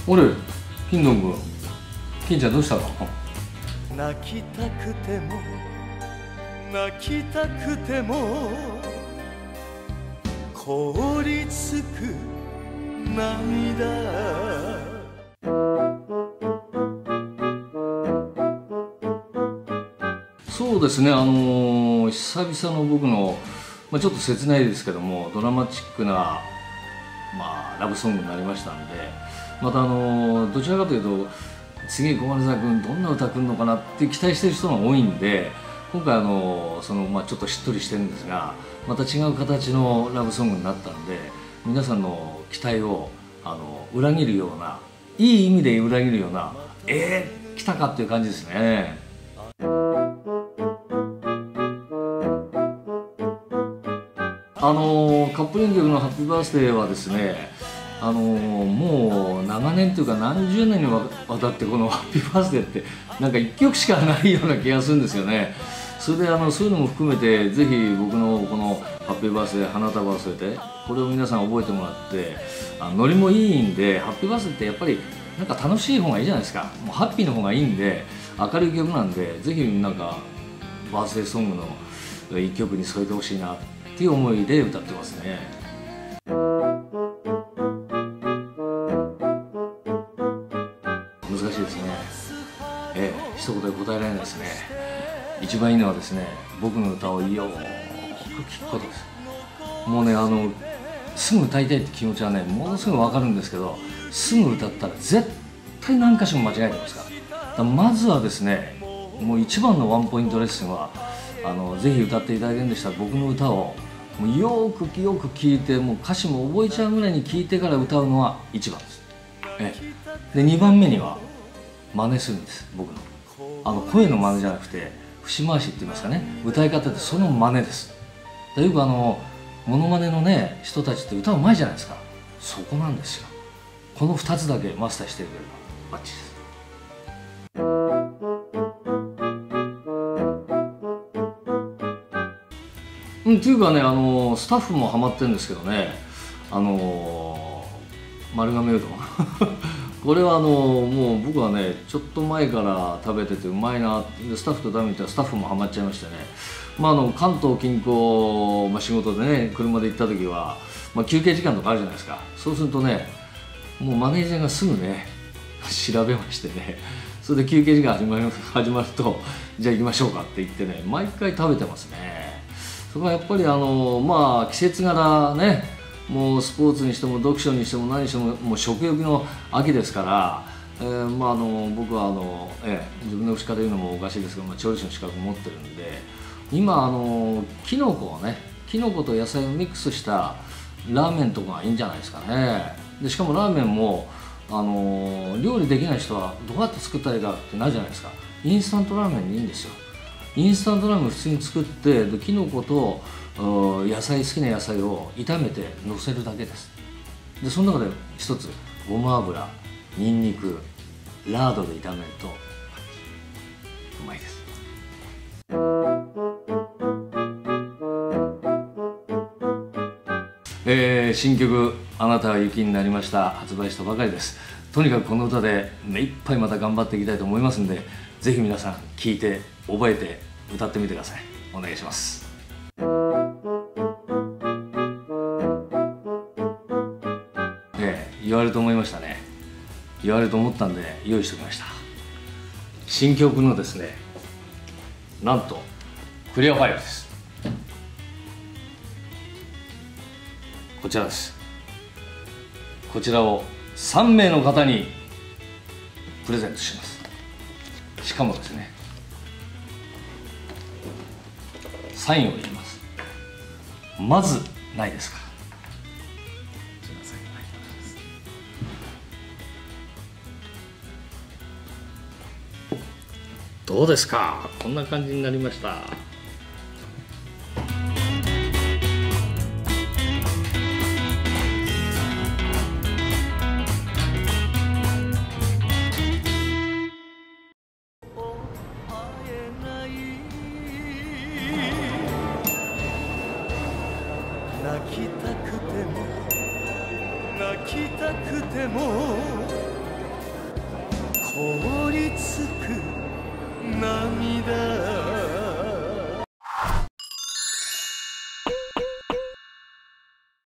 俺、金ドン君、金ちゃんどうしたの？ 泣きたくても泣きたくても凍りつく涙。 そうですね、久々の僕の、ちょっと切ないですけども、ドラマチックな、ラブソングになりましたんで、またどちらかというと、次小丸沢君どんな歌来るのかなって期待してる人が多いんで、今回ちょっとしっとりしてるんですが、また違う形のラブソングになったんで、皆さんの期待を裏切るような、いい意味で裏切るような、来たかっていう感じですね。カップリング曲の「ハッピーバースデー」はですね、もう長年というか何十年にわたってこの「ハッピーバースデー」ってなんか1曲しかないような気がするんですよね。それでそういうのも含めてぜひ僕のこの「ハッピーバースデー花束忘れて」これを皆さん覚えてもらって、ノリもいいんで、ハッピーバースデーってやっぱりなんか楽しい方がいいじゃないですか。もうハッピーの方がいいんで、明るい曲なんで、ぜひなんかバースデーソングの1曲に添えてほしいなっていう思いで歌ってますね。難しいですね。一言で答えられないですね。一番いいのはですね、僕の歌をよーく聴くことです。もうね、すぐ歌いたいって気持ちはね、ものすぐ分かるんですけど、すぐ歌ったら絶対何箇所も間違えてますから。だからまずはですね、もう一番のワンポイントレッスンは、ぜひ歌っていただけるんでしたら、僕の歌をもうよく聴いて、もう歌詞も覚えちゃうぐらいに聴いてから歌うのは一番です。で2番目には真似するんです。僕の声の真似じゃなくて節回しって言いますかね、歌い方ってその真似です。でよくモノマネのね人たちって歌うまいじゃないですか。そこなんですよ。この2つだけマスターしてくれればバッチリです。っていうかね、スタッフもハマってるんですけどね、丸亀うどんこれはもう僕はねちょっと前から食べててうまいなって、スタッフと食べに行ったらスタッフもハマっちゃいましてね、関東近郊、仕事でね車で行った時は、休憩時間とかあるじゃないですか。そうするとね、もうマネージャーがすぐね調べましてね、それで休憩時間始まるとじゃあ行きましょうかって言ってね、毎回食べてますね。そこはやっぱり季節柄ね、もうスポーツにしても読書にしても何にしてももう食欲の秋ですから、僕は自分の口から言うのもおかしいですけど、調理師の資格を持ってるんで、今きのこと野菜をミックスしたラーメンとかがいいんじゃないですかね。でしかもラーメンも料理できない人はどうやって作ったらいいかってなるじゃないですか。インスタントラーメンでいいんですよ。インスタントラーメン普通に作って、できのこと野菜、好きな野菜を炒めてのせるだけです。でその中で一つごま油、にんにく、ラードで炒めるとうまいです。新曲「あなたは雪になりました」発売したばかりです。とにかくこの歌で目いっぱいまた頑張っていきたいと思いますんで、ぜひ皆さん聴いて覚えて歌ってみてください。お願いします。言われると思いましたね。言われると思ったんで用意しておきました。新曲のですね、なんとクリアファイルです。こちらです。こちらを3名の方にプレゼントします。しかもですね、サインを入れます。まずないですから。どうですか、こんな感じになりました。 泣きたくても泣きたくても